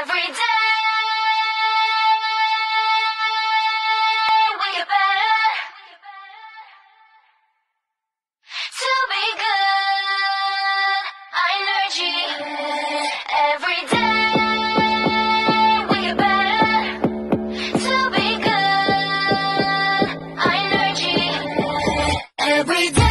Every day we get better to be good. Energy. Every day we get better to be good. Energy. Every day.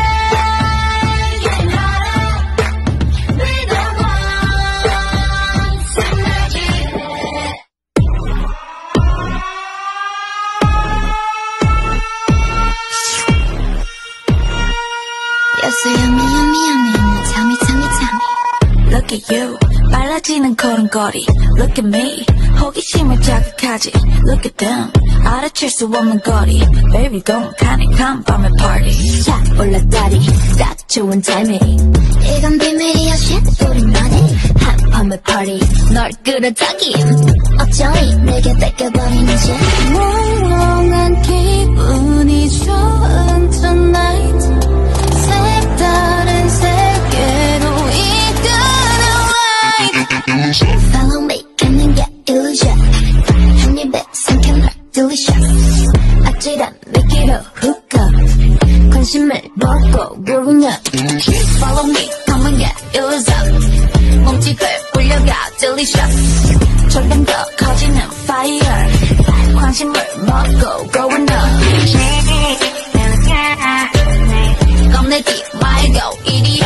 Look at you 빨라지는 걸음걸이 Look at me 호기심을 자극하지 Look at them 알아챌 수 없는 거리 Baby gon' 카닉한 밤의 party 쫙 올라다리 딱 좋은 타이밍 이건 비밀이야 shit 우리만의 한밤의 party 널 끌어당김 어쩌니 내게 뺏겨버리는지 몽롱한 기분이 좋은 tonight 색다른 세계로 Follow me, 걷는 게 illusion 한 입에 삼킨 널 delicious 아찔한 미끼로 hook up 관심을 먹고 growing up Follow me, 걷는 게 illusion 몸집을 올려가 delicious 점점 더 커지는 fire 관심을 먹고 growing up 겁내지 말고 이리요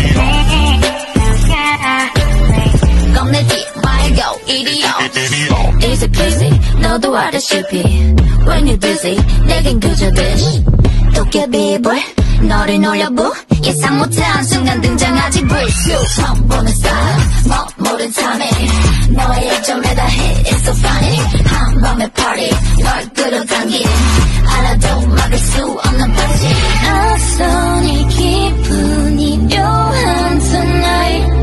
겁내지 말고 이리요 Easy peasy 너도 알다시피 When you're busy 내겐 그저 dish 도깨비불 너를 놀려부 예상 못한 순간 등장하지 breeze 처음 보는 style 모른 timing 너의 약점에다 hit It's so funny 한밤의 party 널 끌어당긴 알아도 막을 수 없는 반지 낯선 이 기분이 묘한 tonight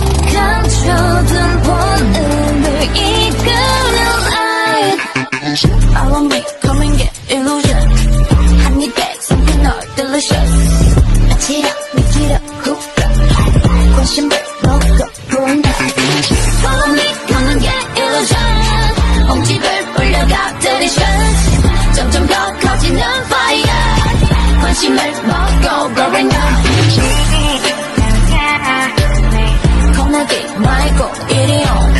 감춰둔 본능을 이끄는 light Follow me, come and get illusion 한 입에 삼킨 널 delicious 아찔한 미끼로 hook up 관심을 먹고 보인다 Follow me, come and get illusion 몸집을 올려가 delicious 점점 더 커지는 fire 관심을 먹고 growing up 겁내지 말고 이리요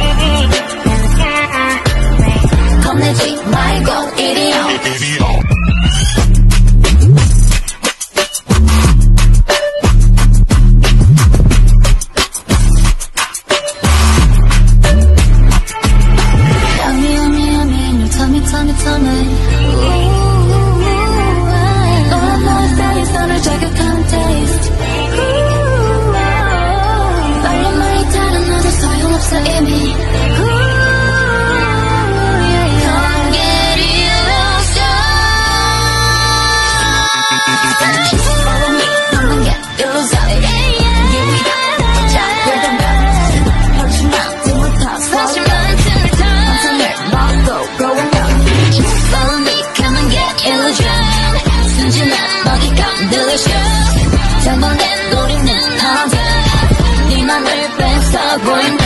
겁내지 말고 이리요 Tell me all of my face 너를 자극하는 taste 빨리 말이 다른 나도 소용없어 이미 Come get illusion Follow me, come get illusion 예위다 작별 담배 현실만 등부터 사실만 등을 타 환상을 먹고 growing up Follow me, come and get illusion 순진한 먹잇감 delicious 전번엔 노리는 하자 네 맘을 뺏어 보인다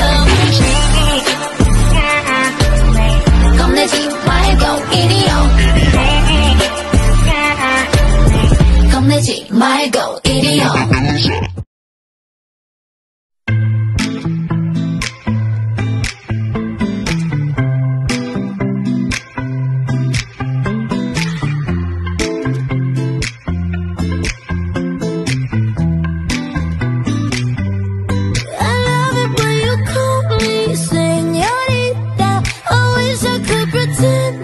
겁내지 말고 이리요 겁내지 말고 이리요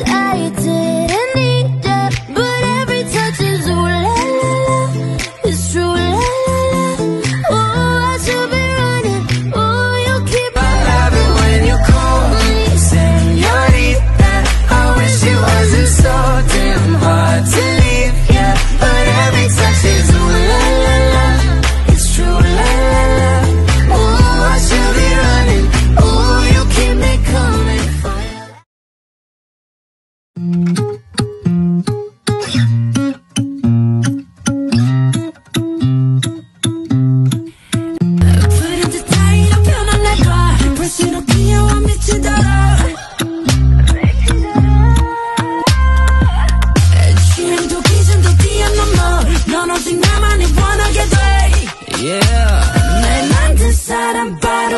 It's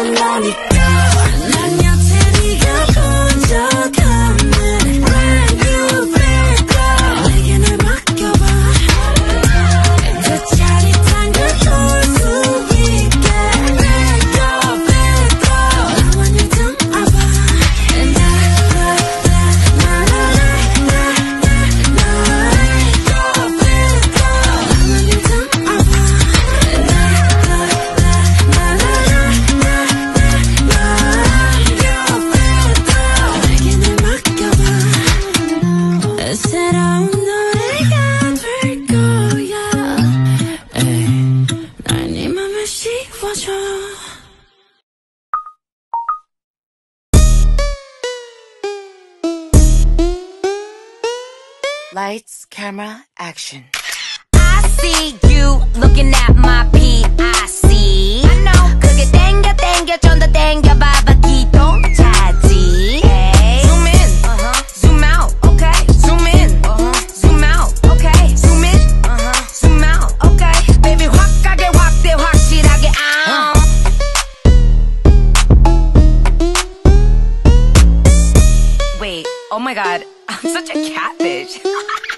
나니까 난 여태 네가 번쩍하는 brand new bad girl 내게 날 맡겨봐 그 짜릿한 걸 볼 수 있게 bad girl 나만 좀 알아 And I 새로운 노래가 될 거야 날 네 맘에 씌워줘 Lights, camera, action. I see you looking at my PIC. I know. 그게 땡겨 좀 더 땡겨봐봐 기동차지. Zoom in, zoom out, okay. Zoom in, zoom out, okay. Zoom in, zoom out, okay. Baby 확하게 확대 확실하게 Wait, oh my god, I'm such a catfish.